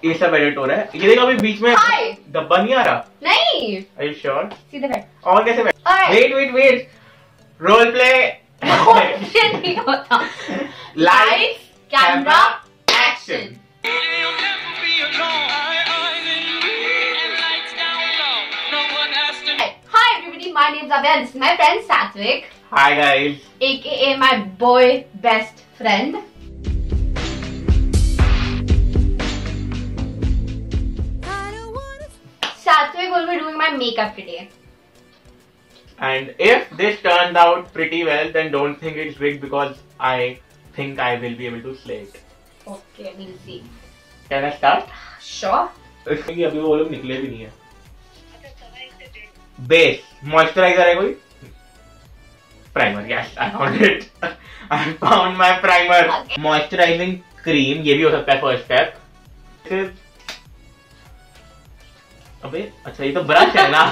ये सब एडिट हो रहा है। ये देखो अभी बीच में डब्बा नहीं आ रहा। नहीं। Are you sure? सीधे बैठ। और कैसे बैठ? Wait. Role play. नहीं होता। Lights, camera, action. Hi everybody, my name is Avya and this is my friend Satvik. Hi guys. AKA my boy best friend. Satvik will be doing my makeup today. And if this turns out pretty well, then don't think it's rigged because I think I will be able to slay it. Okay, we'll see. Can I start? Sure. इसमें अभी वो लोग निकले भी नहीं है। Base moisturiser है कोई? Primer, yes, I found it. I found my primer. Moisturising cream, ये भी हो सकता है फर्स्ट स्टेप। अबे अच्छा ये तो ब्रश है ना।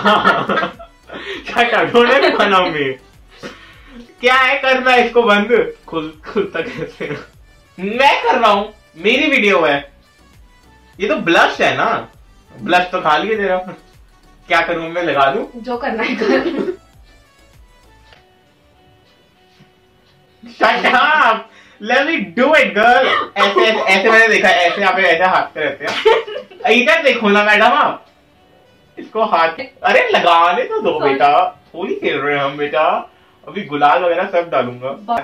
बनाऊ में क्या है करना है इसको बंद खुलता कैसे? मैं कर रहा हूँ, मेरी वीडियो है। ये तो ब्लश है ना, ब्लश तो खा लिए तेरा। क्या करूं मैं, लगा दूं? जो करना है कर। Shut up! Let me do it, girl. ऐसे ऐसे मैंने देखा, ऐसे यहाँ पे ऐसे हाथ रहते हैं। इधर देखो ना मैडम आप, इसको हाथ, अरे लगाने तो दो बेटा, होली खेल रहे हैं हम बेटा। अभी गुलाल वगैरह सब डालूंगा।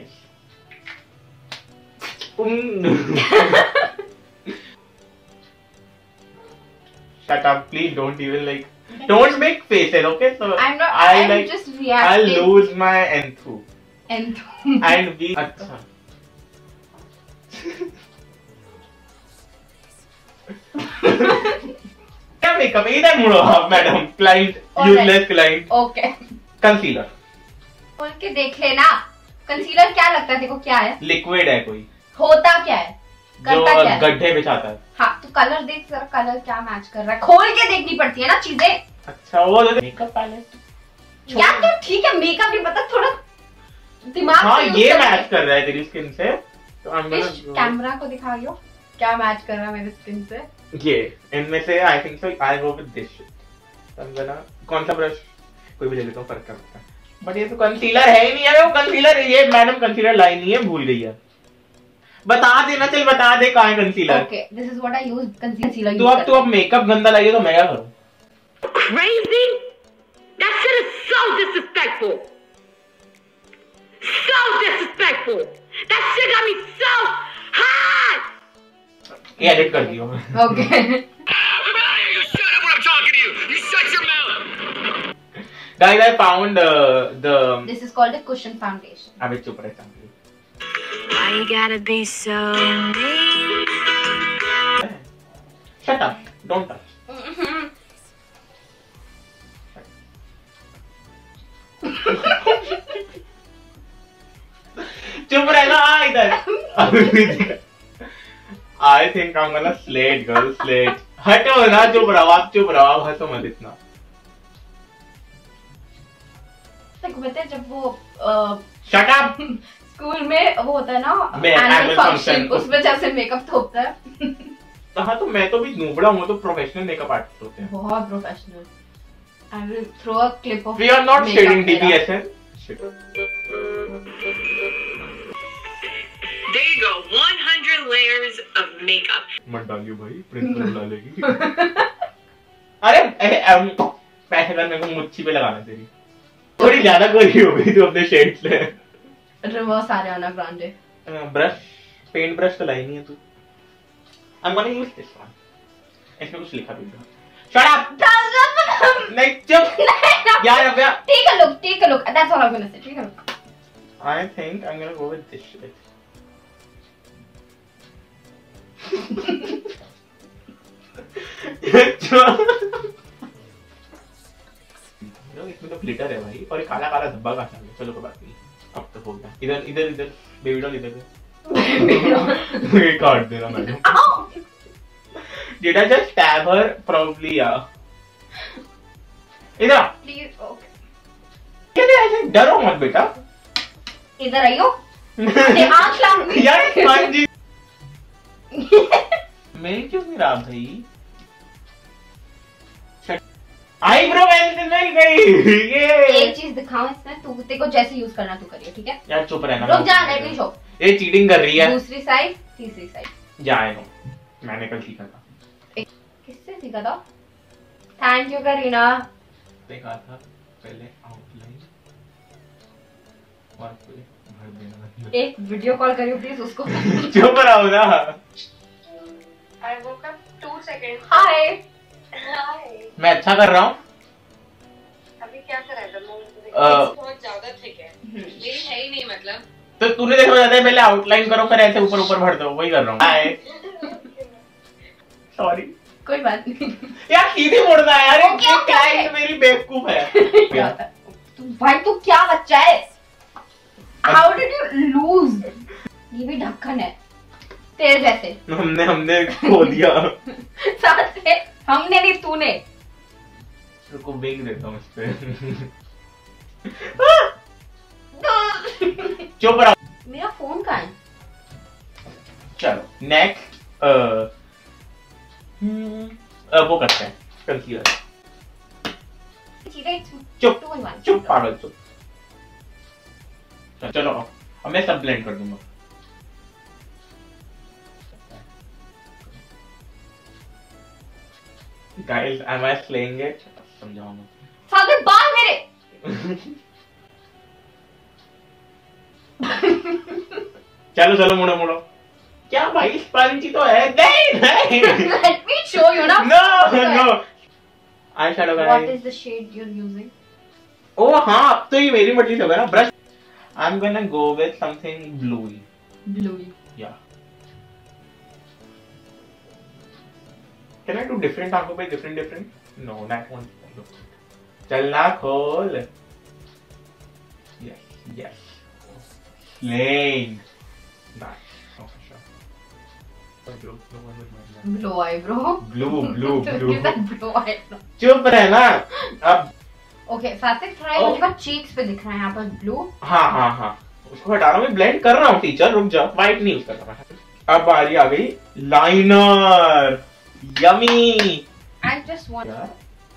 Shut up, please don't even like, don't make faces, okay? So I'm not, I I'm like, just reacting. I'll lose my enthu. Enthu. And be अच्छा। क्या मेकअप इधर मुड़ो आप madam, client, useless client. Okay. Concealer खोल के देख लेना। Concealer क्या लगता है देखो, क्या है? लिक्विड है कोई, होता क्या है, करता क्या है? गड्ढे बिछाता है। हाँ तो कलर देख जरा, कलर क्या मैच कर रहा है, खोल के देखनी पड़ती है ना चीजें। अच्छा वो मेकअप पैलेट यार तो ठीक है, मेकअप नहीं पता, थोड़ा दिमाग। हाँ ये मैच कर रहा है तेरी स्किन से, तो कैमरा को दिखाइयो क्या मैच कर रहा है मेरी स्किन से। ये इनमें से I think so I go with this. कौन सा ब्रश कोई भी ले लेता हूँ, फर्क क्या पड़ता है। बट ये तो कंसीलर है ही नहीं है, वो कंसीलर, ये मैडम कंसीलर लाई नहीं है, भूल गई है। बता देना, चल बता दे कहाँ है concealer. Okay, this is what I use concealer. तू अब मेकअप गंदा लगे तो मैं क्या करूँ? Crazy? That shit is so disrespectful. So disrespectful. That shit got me so hot. ये एडिट कर दियो मैं। Okay. You shut up when I'm talking to you. You shut your mouth. Guys, I found the. This is called a cushion foundation. अबे चुप रह चांदी। Why you gotta be so mean? Shut up. Don't touch. चुप रहना इधर। I think I'm gonna slay it, girl. Slay it. हटो ना, चुप रहो आप, चुप रहो आप, हंसो मत इतना। देखो जब वो Shut up. स्कूल में वो होता है ना एनुअल फंक्शन, उस वजह से मेकअप थोपता है। हाँ तो मैं तो भी नूबड़ा हूँ, तो प्रोफेशनल मेकअप आर्टिस्ट होते हैं। बहुत professional. I will throw a clip of. We are not shading DPSN. There you go, 100 layers of makeup. मत डालियो भाई, प्रिंसिपल बुला लेगी। अरे पैसे करने को मुच्छी पे लगाना तेरी। थोड़ी ज्यादा गोरी हो गई तू अपने शेड्स ले। Reverse Ariana Grande. Brush, paint brush तो लाई नहीं है तू। I'm gonna use this one. इसमें कुछ लिखा भी नहीं। Shut up! नहीं चुप। यार अब यार। Take a look, take a look. That's all I'm gonna say. Take a look. I think I'm gonna go with this shit. इसमें तो ग्लिटर है भाई, और काला काला धब्बा का है। चलो कोई बात नहीं, अब तो हो गया। इधर इधर इधर बेबी डॉल इधर ये काट दे रहा madam. Did I just stab her? Probably yeah. इधर Please, okay. कैसे ऐसे डरो मत बेटा। इधर आइयो। आँख लाऊंगी। यार स्पंज मेरी क्यों नहीं रहा भाई? आईब्रो पेंसिल मिल गई। ये एक चीज दिखाऊं इसमें, तू तेरे को जैसे यूज करना तू करिए, ठीक है? यार चुप रहना। रुक जा, लेट मी शो। ये चीटिंग कर रही है। दूसरी साइड, तीसरी साइड। जाए नो, मैंने कल सीखा था। किससे सीखा था? Thank you Kareena. देखा था पहले आउटलाइन और फिर भर देना। एक वीडियो कॉल करियो प्लीज उसको। चुप रहो ना। I woke up 2 seconds. Hi. Hi. मैं अच्छा कर रहा हूँ। अभी क्या कर रहा था? बहुत ज्यादा थिक है। मेरी है ही नहीं मतलब। तो तूने देखा जाता है पहले आउटलाइन करो फिर ऐसे ऊपर ऊपर भर दो, वही कर रहा हूँ। हाय सॉरी, कोई बात नहीं यार सीधी मुड़ना है यार। ओके, ये ओके, क्लाइंट ओके। मेरी बेवकूफ है। भाई तू क्या बच्चा है? How did you lose? ये भी ढक्कन है तेरे जैसे। हमने खो दिया। साथ से हमने नहीं, तूने। रुको बेंग देता हूँ इस पे। चुप रहो। मेरा फोन कहाँ है? चलो नेक्स्ट वो करते हैं कंसीलर। चुप चुप पागल चुप। चलो अब मैं सब ब्लेंड कर दूंगा। Guys am I slaying it? समझाऊंगा। सागर बाल मेरे। चलो चलो मुड़ो मुड़ो। क्या भाई स्पंजी तो है। नहीं नहीं। Let me show you ना। No no। Eye shadow What guys. is the shade you're using? ओ हाँ, तो ये मेरी मर्जी से होगा ना। Brush I'm gonna go with something bluey. Bluey. Yeah. Can I do different आंखों पे different? No, that one. चलना खोल. Yes, yes. Slaying. Nice. Oh, sure. Blue eyebrow. Blue. Give that blue eyebrow. चुप रहना. अब Okay, सात्विक थोड़ा Oh. मुझे चीक्स पे दिख रहा है यहाँ पर blue. हाँ उसको हटा रहा हूँ। मैं ब्लेंड कर रहा हूँ टीचर, रुक जा। व्हाइट नहीं यूज कर रहा मैं। अब बारी आ गई liner. Yummy. I just want. यार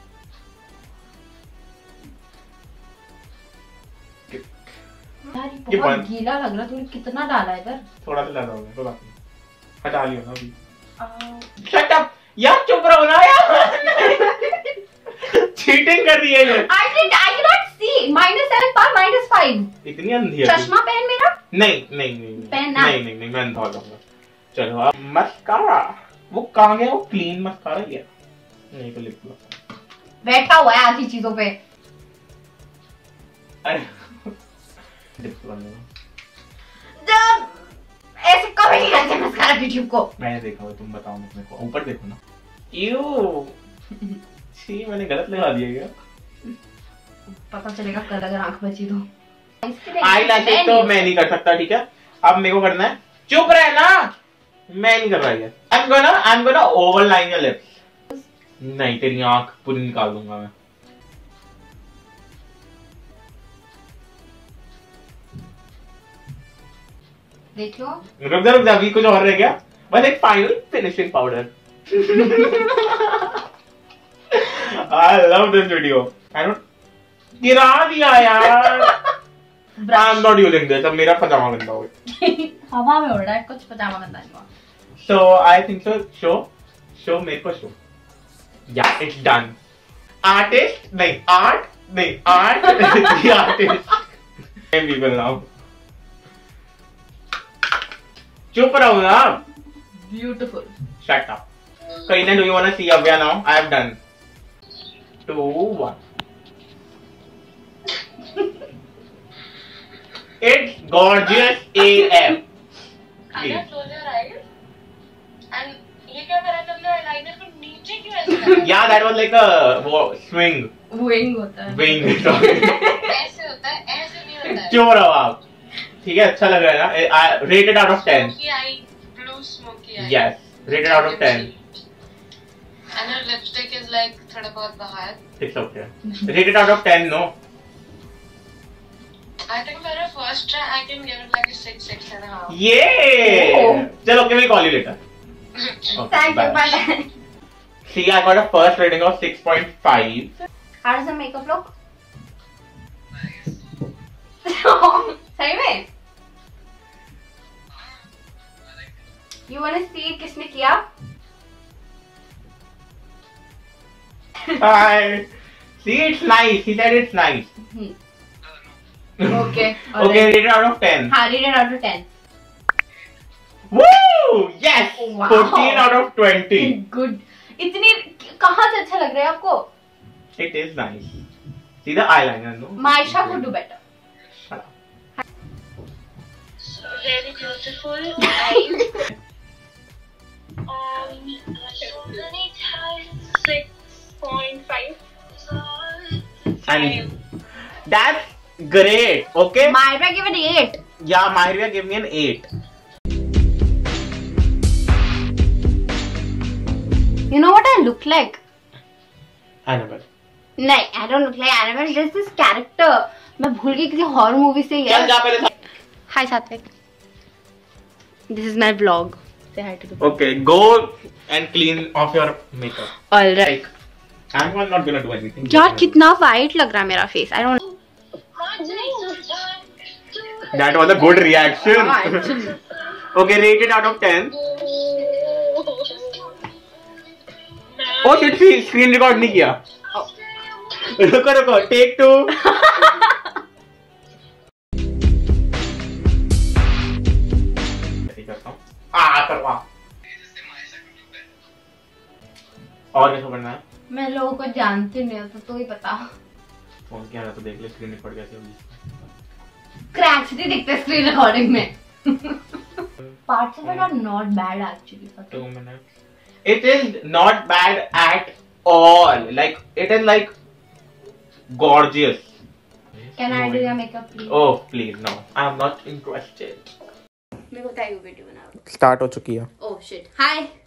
यार ये ये बहुत बंद। गीला लग रहा है। तूने कितना डाला है इधर? थोड़ा सा ज्यादा हो गया, कोई बात नहीं, हटा लियो ना अभी। शट अप यार, चुप रहो ना यार। चीटिंग कर रही है ये। I cannot see. -7 पर -5. इतनी अंधी है तू। चश्मा पहन मेरा। नहीं पहनना। नहीं मैं अंधा हो जाऊंगा। चलो अब मस्कारा। वो कहाँ गया? वो क्लीन मस्कारा ही है। नहीं तो लिख लो। बैठा हुआ है आधी चीजों पे। अरे डिप कर लूंगा। जब ऐसे कभी नहीं करते मस्कारा यूट्यूब को। मैंने देखा हुआ, तुम बताओ मेरे को। ऊपर देखो ना। यू छी, मैंने गलत लगा दिया क्या? पता चलेगा कल अगर आंख बची तो। आई लैशेस तो मैं नहीं कर सकता, ठीक है? अब मेरे को करना है। चुप रहना, मैं नहीं कर रहा है। I'm gonna overline your lips. नहीं, तेरी आंख पूरी निकाल दूंगा मैं। देखो रुक जा अभी कुछ और रह गया। बस एक final finishing powder. I love this video. I don't गिरा दिया यार। I'm not using this. अब मेरा पजामा गंदा हो गया। हवा में उड़ रहा है, कुछ पजामा गंदा नहीं हुआ। So I think so. Show मेरे को show. Yeah, it's done. Artist नहीं, art नहीं, art the artist. Same people now. चुप रहो ना। Beautiful. Shut up. Karina, do you want to see Avya now? I have done. 2, 1. It's gorgeous AF. Anna, close your eyes. And ये क्या करा तुमने? Eyeliner को नीचे क्यों ऐसे करा? Yeah, that was like a swing. Wing होता है। Wing. ऐसे होता है, ऐसे नहीं होता है। क्यों रहो आप? ठीक है, अच्छा लग रहा है ना? Rated out of 10. Smoky eye, blue smoky eye. Yes, rated out of 10. And her lipstick is like थोड़ा बहुत बाहर. It's okay. Rated out of 10, no? I think for a first try, I can give it like a 6.5. Yeah. Oh. चलो, okay, we'll call you later. Okay, Thank you, bye. bye. See, I got a first rating of 6.5. How does the makeup look? सही में? You wanna see किसने किया? Hi. See, it's nice. He said it's nice. Okay. Okay, rate it out of 10. हाँ, rate it out of 10. Woo! Yes! Wow. 14 out of 20. Good. इतनी कहाँ से अच्छा लग रहा है आपको? It is nice. See the eyeliner, no? Maisha could do better. Shut up. Very beautiful eyes. Shoulder height 6.5. And that's great, okay? Myra give it 8. Yeah, Maria gave me an 8. You know what I look like? Annabelle. No, I don't look like Annabelle. There's this character. मैं भूल गई किसी horror movie से चल जा पहले. Hi Satvik. This is my vlog. Say hi to the vlog. Okay, go and clean off your makeup. Alright. Like, I'm not gonna do anything. यार कितना white लग रहा है मेरा face. I don't. That was a good reaction. हाँ, actually. Okay, rate it out of 10. Oh shit, screen record नहीं किया. रुको, take 2. करवा. और कैसे करना है? मैं लोगों को जानती नहीं हूँ तो ही पता. फोन क्या है तो देख ले स्क्रीन रिकॉर्ड कैसे होगी. क्रैक्स नहीं दिखते स्क्रीन रिकॉर्डिंग में. Parts of it are not bad actually. 2 minutes. It is not bad at all. Like it is like gorgeous. Can I do your makeup please? Oh please no, I am not interested. मेरे को बताइए video बनाओ. Start हो चुकी है. Oh shit. Hi.